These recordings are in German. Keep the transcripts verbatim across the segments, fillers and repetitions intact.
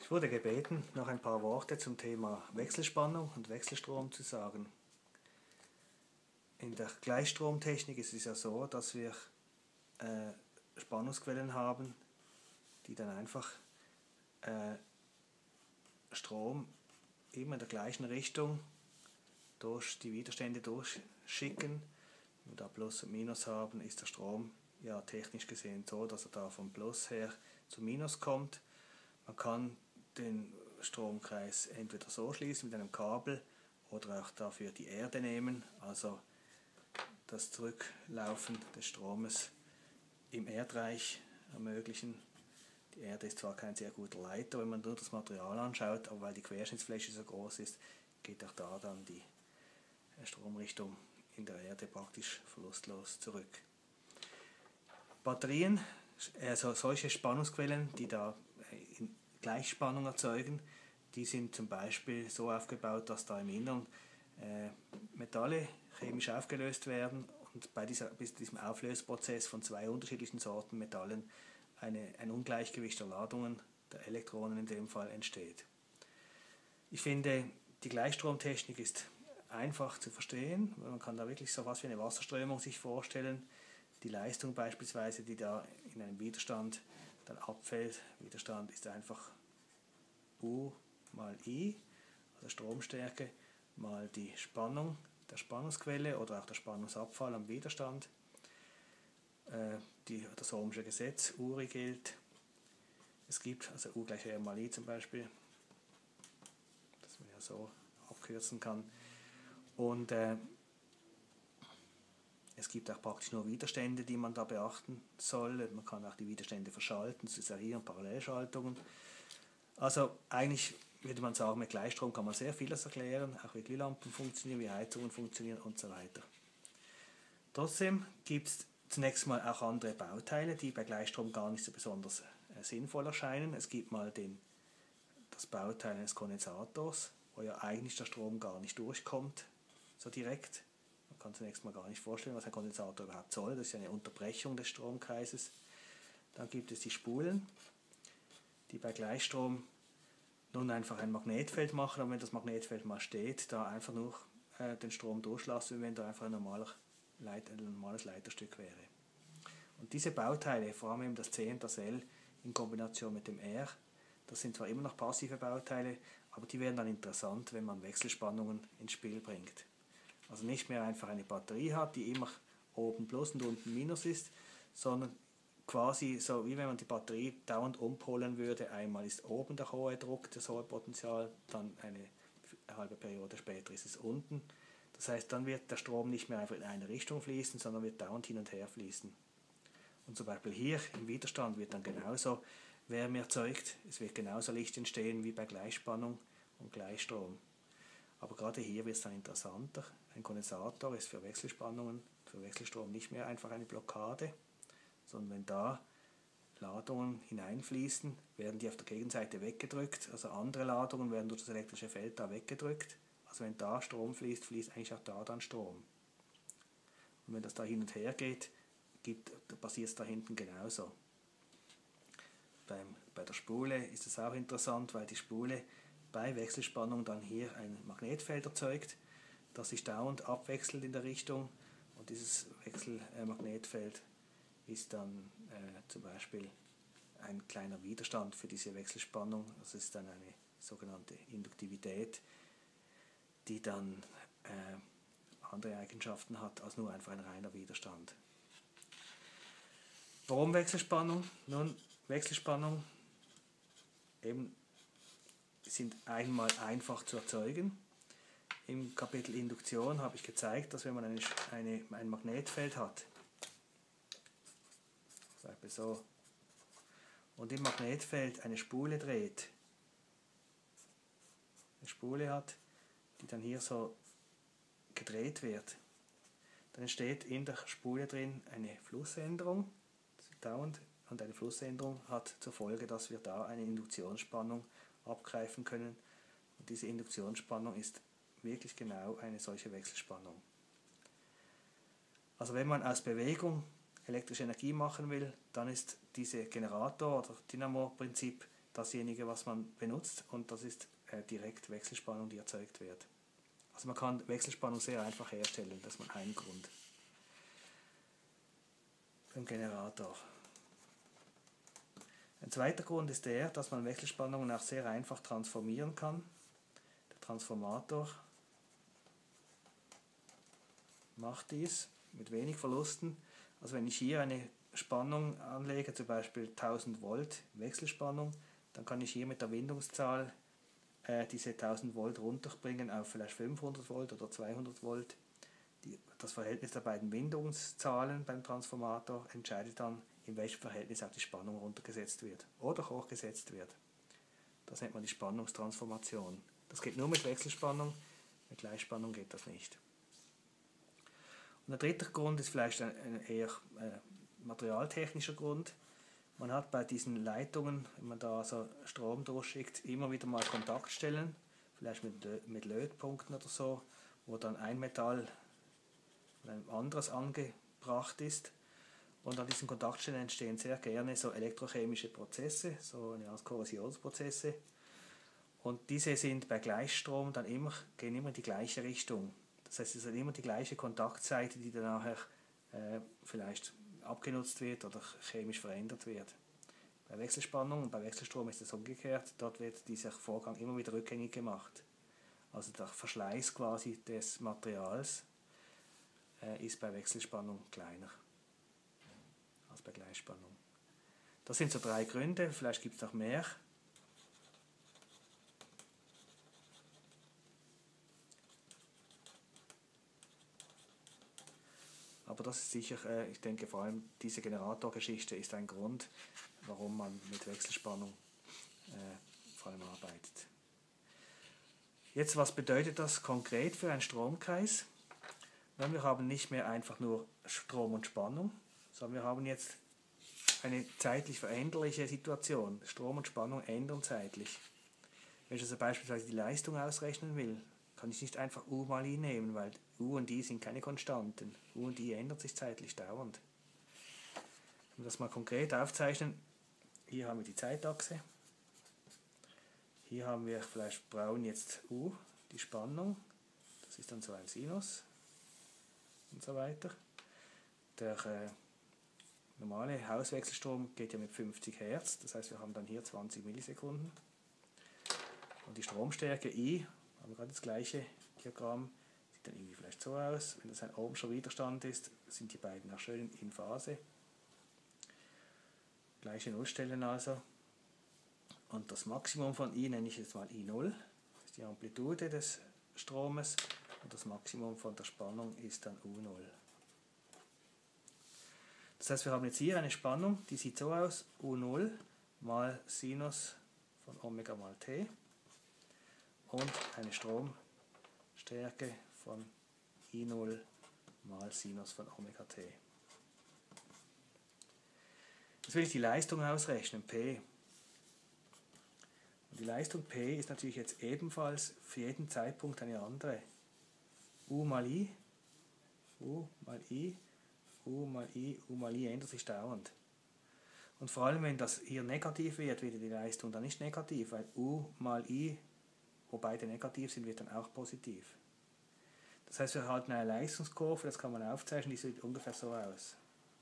Ich wurde gebeten, noch ein paar Worte zum Thema Wechselspannung und Wechselstrom zu sagen. In der Gleichstromtechnik ist es ja so, dass wir äh, Spannungsquellen haben, die dann einfach äh, Strom immer in der gleichen Richtung durch die Widerstände durchschicken. Wenn wir da Plus und Minus haben, ist der Strom ja technisch gesehen so, dass er da vom Plus her zu Minus kommt. Man kann den Stromkreis entweder so schließen mit einem Kabel oder auch dafür die Erde nehmen, also das Zurücklaufen des Stromes im Erdreich ermöglichen. Die Erde ist zwar kein sehr guter Leiter, wenn man nur das Material anschaut, aber weil die Querschnittsfläche so groß ist, geht auch da dann die Stromrichtung in der Erde praktisch verlustlos zurück. Batterien, also solche Spannungsquellen, die da in Gleichspannung erzeugen, die sind zum Beispiel so aufgebaut, dass da im Innern äh, Metalle chemisch aufgelöst werden und bei dieser, bis diesem Auflösprozess von zwei unterschiedlichen Sorten Metallen eine, ein Ungleichgewicht der Ladungen, der Elektronen in dem Fall, entsteht. Ich finde, die Gleichstromtechnik ist einfach zu verstehen. Man kann da wirklich so was wie eine Wasserströmung sich vorstellen. Die Leistung beispielsweise, die da in einem Widerstand dann abfällt, Widerstand ist einfach U mal I, also Stromstärke, mal die Spannung der Spannungsquelle oder auch der Spannungsabfall am Widerstand. Äh, die, das Ohmsche Gesetz, Uri gilt. Es gibt, also U gleich R mal I zum Beispiel, das man ja so abkürzen kann. Und äh, es gibt auch praktisch nur Widerstände, die man da beachten soll. Man kann auch die Widerstände verschalten, zu Serie- und Parallelschaltungen. Also eigentlich würde man sagen, mit Gleichstrom kann man sehr vieles erklären, auch wie Glühlampen funktionieren, wie Heizungen funktionieren und so weiter. Trotzdem gibt es zunächst mal auch andere Bauteile, die bei Gleichstrom gar nicht so besonders äh, sinnvoll erscheinen. Es gibt mal den, das Bauteil eines Kondensators, wo ja eigentlich der Strom gar nicht durchkommt, so direkt. Man kann zunächst mal gar nicht vorstellen, was ein Kondensator überhaupt soll. Das ist eine Unterbrechung des Stromkreises. Dann gibt es die Spulen, die bei Gleichstrom nun einfach ein Magnetfeld machen, aber wenn das Magnetfeld mal steht, da einfach nur äh, den Strom durchlassen, wenn da einfach ein, normaler Leit ein normales Leiterstück wäre. Und diese Bauteile, vor allem eben das C und das L in Kombination mit dem R, das sind zwar immer noch passive Bauteile, aber die werden dann interessant, wenn man Wechselspannungen ins Spiel bringt. Also nicht mehr einfach eine Batterie hat, die immer oben Plus und unten Minus ist, sondern quasi so, wie wenn man die Batterie dauernd umpolen würde. Einmal ist oben der hohe Druck, das hohe Potenzial, dann eine halbe Periode später ist es unten. Das heißt, dann wird der Strom nicht mehr einfach in eine Richtung fließen, sondern wird dauernd hin und her fließen. Und zum Beispiel hier im Widerstand wird dann genauso Wärme erzeugt, es wird genauso Licht entstehen wie bei Gleichspannung und Gleichstrom. Aber gerade hier wird es dann interessanter. Ein Kondensator ist für Wechselspannungen, für Wechselstrom nicht mehr einfach eine Blockade, sondern wenn da Ladungen hineinfließen, werden die auf der Gegenseite weggedrückt, also andere Ladungen werden durch das elektrische Feld da weggedrückt. Also wenn da Strom fließt, fließt eigentlich auch da dann Strom. Und wenn das da hin und her geht, gibt, passiert es da hinten genauso. Beim, bei der Spule ist es auch interessant, weil die Spule bei Wechselspannung dann hier ein Magnetfeld erzeugt, das sich dauernd abwechselt in der Richtung, und dieses Wechselmagnetfeld ist dann äh, zum Beispiel ein kleiner Widerstand für diese Wechselspannung. Das ist dann eine sogenannte Induktivität, die dann äh, andere Eigenschaften hat als nur einfach ein reiner Widerstand. Warum Wechselspannung? Nun, Wechselspannung eben sind einmal einfach zu erzeugen. Im Kapitel Induktion habe ich gezeigt, dass wenn man eine, eine, ein Magnetfeld hat, zum Beispiel so, und im Magnetfeld eine Spule dreht, eine Spule hat, die dann hier so gedreht wird, dann entsteht in der Spule drin eine Flussänderung, dauernd, und eine Flussänderung hat zur Folge, dass wir da eine Induktionsspannung abgreifen können. Und diese Induktionsspannung ist wirklich genau eine solche Wechselspannung. Also wenn man aus Bewegung elektrische Energie machen will, dann ist diese Generator- oder Dynamo-Prinzip dasjenige, was man benutzt, und das ist äh, direkt Wechselspannung, die erzeugt wird. Also man kann Wechselspannung sehr einfach herstellen, das ist mal ein Grund. Beim Generator. Ein zweiter Grund ist der, dass man Wechselspannungen auch sehr einfach transformieren kann. Der Transformator macht dies mit wenig Verlusten. Also wenn ich hier eine Spannung anlege, zum Beispiel tausend Volt Wechselspannung, dann kann ich hier mit der Windungszahl äh, diese tausend Volt runterbringen auf vielleicht fünfhundert Volt oder zweihundert Volt. Die, das Verhältnis der beiden Windungszahlen beim Transformator entscheidet dann, in welchem Verhältnis auch die Spannung runtergesetzt wird oder hochgesetzt wird. Das nennt man die Spannungstransformation. Das geht nur mit Wechselspannung, mit Gleichspannung geht das nicht. Und der dritte Grund ist vielleicht ein, ein eher äh, materialtechnischer Grund. Man hat bei diesen Leitungen, wenn man da also Strom durchschickt, immer wieder mal Kontaktstellen, vielleicht mit, mit Lötpunkten oder so, wo dann ein Metall von einem anderes angebracht ist. Und an diesen Kontaktstellen entstehen sehr gerne so elektrochemische Prozesse, so eine Art Korrosionsprozesse. Und diese sind bei Gleichstrom dann immer, gehen immer in die gleiche Richtung. Das heißt, es ist immer die gleiche Kontaktseite, die dann nachher äh, vielleicht abgenutzt wird oder chemisch verändert wird. Bei Wechselspannung und bei Wechselstrom ist es umgekehrt. Dort wird dieser Vorgang immer wieder rückgängig gemacht. Also der Verschleiß quasi des Materials äh, ist bei Wechselspannung kleiner als bei Gleichspannung. Das sind so drei Gründe, vielleicht gibt es noch mehr. Aber das ist sicher, äh, ich denke vor allem diese Generatorgeschichte ist ein Grund, warum man mit Wechselspannung äh, vor allem arbeitet. Jetzt, was bedeutet das konkret für einen Stromkreis? Nun, wir haben nicht mehr einfach nur Strom und Spannung, sondern wir haben jetzt eine zeitlich veränderliche Situation. Strom und Spannung ändern zeitlich. Wenn ich also beispielsweise die Leistung ausrechnen will, kann ich nicht einfach U mal I nehmen, weil U und I sind keine Konstanten. U und I ändert sich zeitlich dauernd. Wenn wir das mal konkret aufzeichnen, hier haben wir die Zeitachse. Hier haben wir vielleicht braun jetzt U, die Spannung. Das ist dann so ein Sinus und so weiter. Der äh, normale Hauswechselstrom geht ja mit fünfzig Hertz, das heißt wir haben dann hier zwanzig Millisekunden. Und die Stromstärke I, haben wir gerade das gleiche Diagramm, sieht dann irgendwie vielleicht so aus. Wenn das ein ohmscher Widerstand ist, sind die beiden auch schön in Phase. Gleiche Nullstellen also. Und das Maximum von I nenne ich jetzt mal I null, das ist die Amplitude des Stromes, und das Maximum von der Spannung ist dann U null. Das heißt, wir haben jetzt hier eine Spannung, die sieht so aus, U null mal Sinus von Omega mal T und eine Stromstärke von I null mal Sinus von Omega T. Jetzt will ich die Leistung ausrechnen, P. Und die Leistung P ist natürlich jetzt ebenfalls für jeden Zeitpunkt eine andere. U mal I, U mal I, U mal I, U mal I ändert sich dauernd. Und vor allem, wenn das hier negativ wird, wird die Leistung dann nicht negativ, weil U mal I, wo beide negativ sind, wird dann auch positiv. Das heißt, wir erhalten eine Leistungskurve, das kann man aufzeichnen, die sieht ungefähr so aus.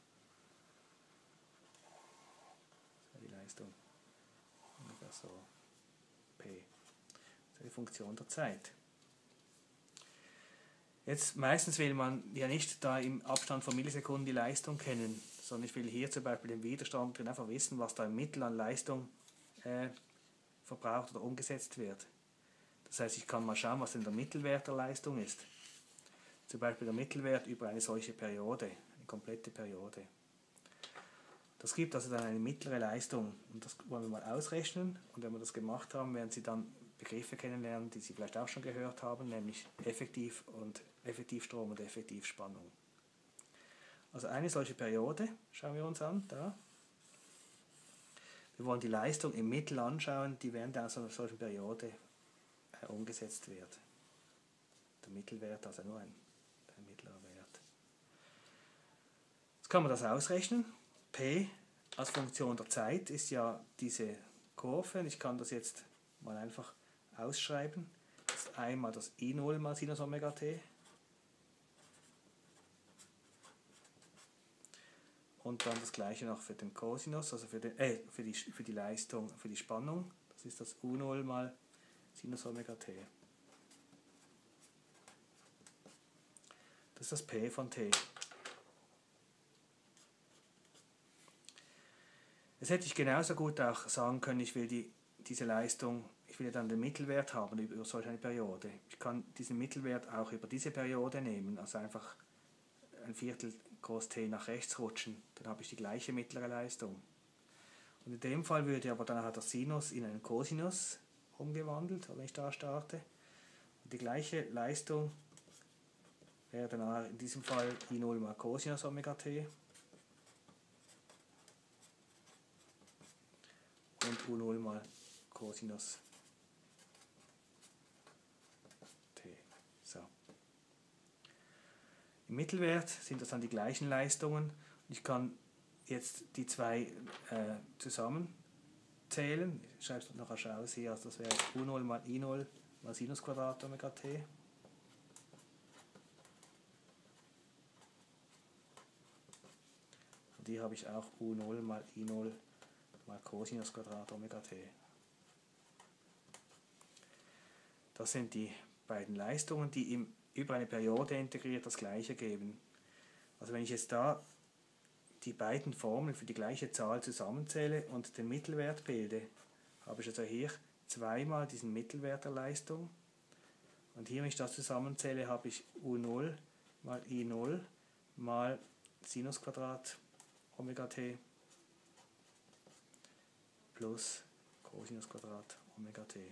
Die Leistung ungefähr so. P. Das ist die Funktion der Zeit. Jetzt meistens will man ja nicht da im Abstand von Millisekunden die Leistung kennen, sondern ich will hier zum Beispiel den Widerstand drin einfach wissen, was da im Mittel an Leistung äh, verbraucht oder umgesetzt wird. Das heißt, ich kann mal schauen, was denn der Mittelwert der Leistung ist. Zum Beispiel der Mittelwert über eine solche Periode, eine komplette Periode. Das gibt also dann eine mittlere Leistung und das wollen wir mal ausrechnen, und wenn wir das gemacht haben, werden Sie dann Begriffe kennenlernen, die Sie vielleicht auch schon gehört haben, nämlich Effektiv- und Effektivstrom und Effektivspannung. Also eine solche Periode schauen wir uns an, da. Wir wollen die Leistung im Mittel anschauen, die während einer solchen Periode äh, umgesetzt wird. Der Mittelwert, also nur ein, ein mittlerer Wert. Jetzt kann man das ausrechnen. P als Funktion der Zeit ist ja diese Kurve. Ich kann das jetzt mal einfach ausschreiben. Das ist einmal das I null mal Sinus Omega t. Und dann das gleiche noch für den Cosinus, also für, den, äh, für, die, für die Leistung, für die Spannung. Das ist das U null mal Sinus Omega t. Das ist das P von t. Jetzt hätte ich genauso gut auch sagen können, ich will die, diese Leistung, ich will ja dann den Mittelwert haben über solch eine Periode. Ich kann diesen Mittelwert auch über diese Periode nehmen, also einfach ein Viertel groß t nach rechts rutschen, dann habe ich die gleiche mittlere Leistung. Und in dem Fall würde aber dann auch der Sinus in einen Cosinus umgewandelt, wenn ich da starte. Und die gleiche Leistung wäre dann in diesem Fall I null mal Cosinus Omega t und U null mal Cosinus t. So. Im Mittelwert sind das dann die gleichen Leistungen. Ich kann jetzt die zwei äh, zusammenzählen. Ich schreibe es noch rasch aus hier. Also das wäre U null mal I null mal Sinus Quadrat Omega t. Und hier habe ich auch U null mal I null mal Cosinus Quadrat Omega t. Das sind die beiden Leistungen, die im, über eine Periode integriert das gleiche geben. Also wenn ich jetzt da die beiden Formeln für die gleiche Zahl zusammenzähle und den Mittelwert bilde, habe ich also hier zweimal diesen Mittelwert der Leistung. Und hier, wenn ich das zusammenzähle, habe ich U null mal I null mal Sinus Quadrat Omega t plus Cosinus Quadrat Omega t.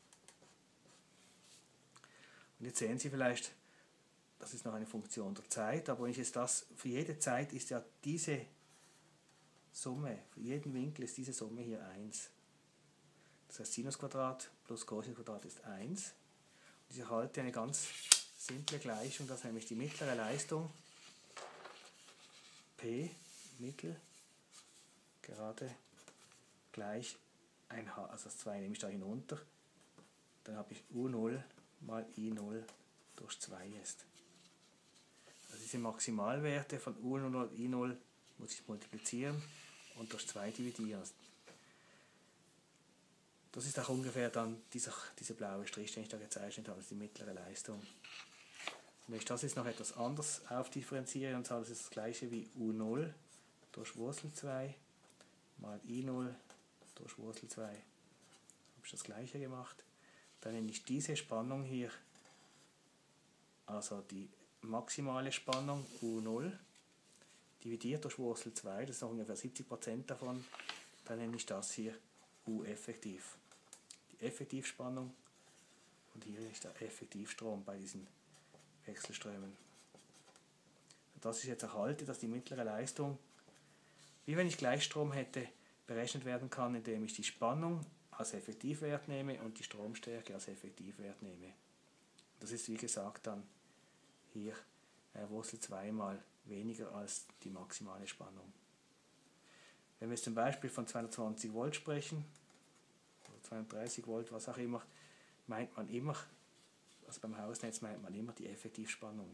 Und jetzt sehen Sie vielleicht, das ist noch eine Funktion der Zeit, aber wenn ich jetzt das, für jede Zeit ist ja diese Summe, für jeden Winkel ist diese Summe hier eins. Das heißt, Sinus Quadrat plus Cosinus Quadrat ist eins. Und ich erhalte eine ganz simple Gleichung, dass nämlich die mittlere Leistung P, Mittel, gerade gleich ein H, also das zwei nehme ich da hinunter, dann habe ich U null mal I null durch zwei ist. Also diese Maximalwerte von U null und I null muss ich multiplizieren und durch zwei dividieren. Das ist auch ungefähr dann dieser, dieser blaue Strich, den ich da gezeichnet habe, also die mittlere Leistung. Und wenn ich das jetzt noch etwas anders aufdifferenziere und sage, das ist das gleiche wie U null durch Wurzel zwei mal I null durch Wurzel zwei, habe ich das gleiche gemacht. Dann nenne ich diese Spannung hier, also die maximale Spannung U null, dividiert durch Wurzel zwei, das ist noch ungefähr siebzig Prozent davon, dann nenne ich das hier U effektiv. Die Effektivspannung und hier ist der Effektivstrom bei diesen Wechselströmen. Das ist jetzt erhalten, dass die mittlere Leistung, wie wenn ich Gleichstrom hätte, berechnet werden kann, indem ich die Spannung als Effektivwert nehme und die Stromstärke als Effektivwert nehme. Das ist wie gesagt dann hier äh, Wurzel zwei mal weniger als die maximale Spannung. Wenn wir jetzt zum Beispiel von zweihundertzwanzig Volt sprechen, oder zweihundertdreißig Volt, was auch immer, meint man immer, also beim Hausnetz meint man immer die Effektivspannung.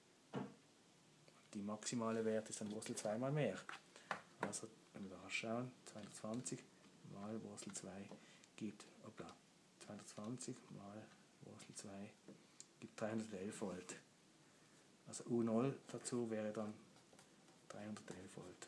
Die maximale Wert ist dann Wurzel zwei mal mehr. Also wenn wir da schauen, zweihundertzwanzig mal Wurzel zwei gibt, hoppla, zweihundertzwanzig mal Wurzel zwei gibt dreihundertelf Volt. Also U null dazu wäre dann dreihundertelf Volt.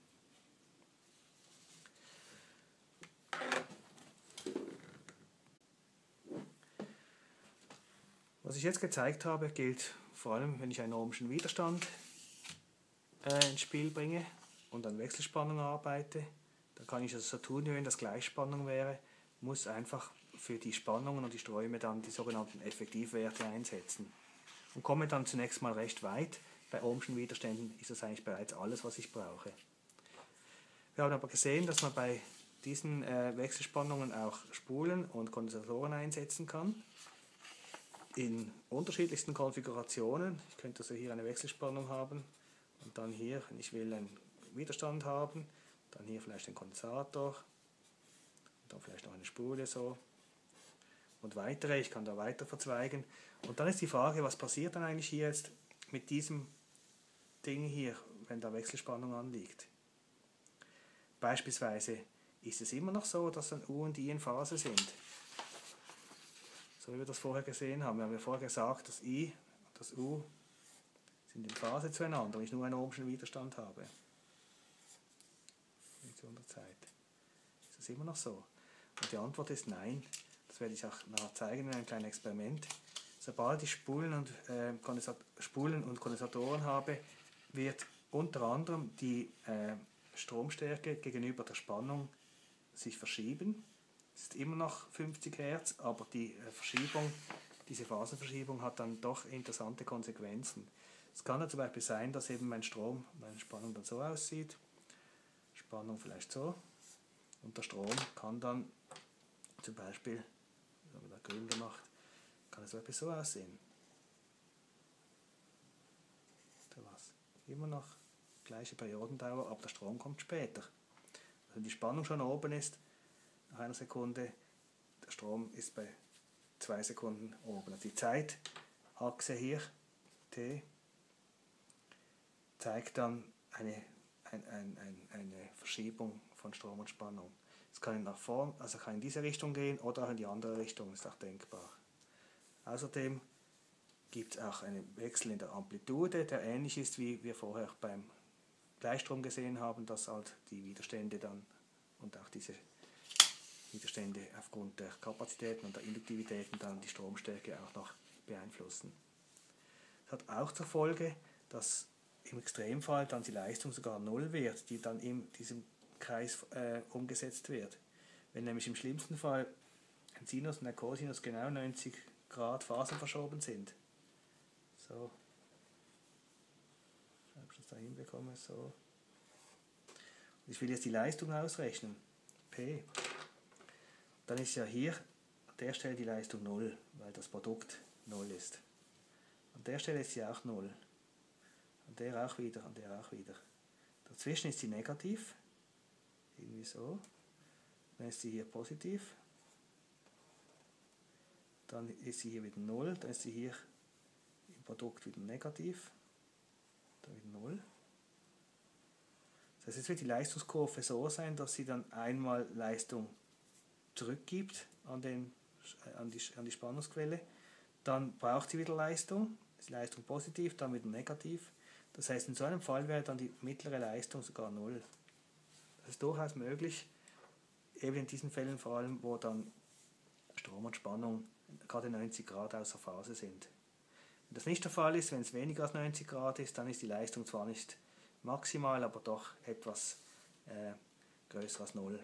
Was ich jetzt gezeigt habe, gilt vor allem, wenn ich einen ohmschen Widerstand äh, ins Spiel bringe und an Wechselspannung arbeite. Dann kann ich also so tun, wie wenn das Gleichspannung wäre, muss einfach für die Spannungen und die Ströme dann die sogenannten Effektivwerte einsetzen. Und komme dann zunächst mal recht weit. Bei ohmschen Widerständen ist das eigentlich bereits alles, was ich brauche. Wir haben aber gesehen, dass man bei diesen äh, Wechselspannungen auch Spulen und Kondensatoren einsetzen kann. In unterschiedlichsten Konfigurationen. Ich könnte also hier eine Wechselspannung haben und dann hier, wenn ich will, einen Widerstand haben, dann hier vielleicht einen Kondensator, dann vielleicht noch eine Spule so und weitere, ich kann da weiter verzweigen. Und dann ist die Frage, was passiert dann eigentlich hier jetzt mit diesem Ding hier, wenn da Wechselspannung anliegt. Beispielsweise ist es immer noch so, dass dann U und I in Phase sind. So wie wir das vorher gesehen haben. Wir haben ja vorher gesagt, dass I und das U sind in Phase zueinander und ich nur einen ohmschen Widerstand habe. In so einer Zeit. Ist das immer noch so? Und die Antwort ist nein. Das werde ich auch nachher zeigen in einem kleinen Experiment. Sobald ich Spulen und, äh, Kondensat Spulen und Kondensatoren habe, wird unter anderem die äh, Stromstärke gegenüber der Spannung sich verschieben. Es ist immer noch fünfzig Hertz, aber die äh, Verschiebung, diese Phasenverschiebung hat dann doch interessante Konsequenzen. Es kann ja zum Beispiel sein, dass eben mein Strom, meine Spannung dann so aussieht, Spannung vielleicht so, und der Strom kann dann zum Beispiel, das haben wir da grün gemacht, kann es so etwas so aussehen. Da war's. Immer noch gleiche Periodendauer, aber der Strom kommt später. Also wenn die Spannung schon oben ist, nach einer Sekunde, der Strom ist bei zwei Sekunden oben. Also die Zeitachse hier, T, zeigt dann eine, ein, ein, ein, eine Verschiebung von Strom und Spannung. Es kann nach vorn, also kann in diese Richtung gehen oder auch in die andere Richtung, ist auch denkbar. Außerdem gibt es auch einen Wechsel in der Amplitude, der ähnlich ist, wie wir vorher beim Gleichstrom gesehen haben, dass halt die Widerstände dann und auch diese Widerstände aufgrund der Kapazitäten und der Induktivitäten dann die Stromstärke auch noch beeinflussen. Das hat auch zur Folge, dass im Extremfall dann die Leistung sogar null wird, die dann in diesem Kreis äh, umgesetzt wird. Wenn nämlich im schlimmsten Fall ein Sinus und ein Cosinus genau neunzig Grad Phasen verschoben sind. So. Ob ich das da hinbekomme, so. Ich will jetzt die Leistung ausrechnen. P. Dann ist ja hier an der Stelle die Leistung null, weil das Produkt null ist. An der Stelle ist sie auch null. An der auch wieder, an der auch wieder. Dazwischen ist sie negativ. Irgendwie so. Dann ist sie hier positiv. Dann ist sie hier wieder null. Dann ist sie hier im Produkt wieder negativ. Dann wieder null. Das heißt, jetzt wird die Leistungskurve so sein, dass sie dann einmal Leistung zurückgibt an, den, an, die, an die Spannungsquelle. Dann braucht sie wieder Leistung. Ist die Leistung positiv, dann wieder negativ. Das heißt, in so einem Fall wäre dann die mittlere Leistung sogar null. Das ist durchaus möglich, eben in diesen Fällen vor allem, wo dann Strom und Spannung gerade neunzig Grad außer Phase sind. Wenn das nicht der Fall ist, wenn es weniger als neunzig Grad ist, dann ist die Leistung zwar nicht maximal, aber doch etwas äh, größer als null.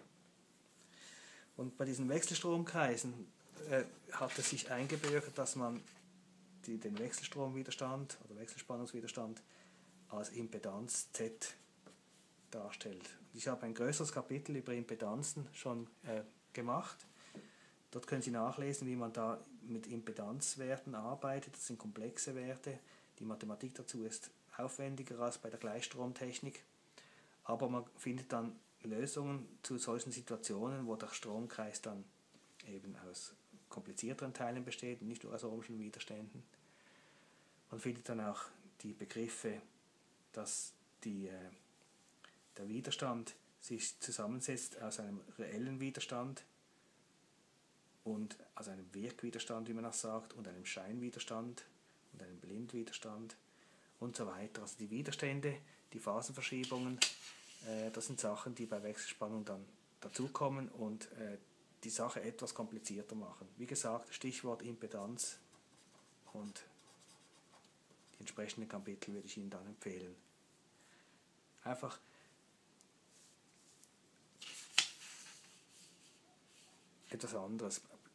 Und bei diesen Wechselstromkreisen äh, hat es sich eingebürgert, dass man die, den Wechselstromwiderstand oder Wechselspannungswiderstand als Impedanz Z darstellt. Ich habe ein größeres Kapitel über Impedanzen schon äh, gemacht. Dort können Sie nachlesen, wie man da mit Impedanzwerten arbeitet. Das sind komplexe Werte. Die Mathematik dazu ist aufwendiger als bei der Gleichstromtechnik. Aber man findet dann Lösungen zu solchen Situationen, wo der Stromkreis dann eben aus komplizierteren Teilen besteht und nicht nur aus ohmschen Widerständen. Man findet dann auch die Begriffe, dass die, äh, der Widerstand sich zusammensetzt aus einem reellen Widerstand und aus einem Wirkwiderstand, wie man auch sagt, und einem Scheinwiderstand und einem Blindwiderstand und so weiter. Also die Widerstände, die Phasenverschiebungen, äh, das sind Sachen, die bei Wechselspannung dann dazukommen und äh, die Sache etwas komplizierter machen. Wie gesagt, Stichwort Impedanz und die entsprechenden Kapitel würde ich Ihnen dann empfehlen. Einfach etwas anderes.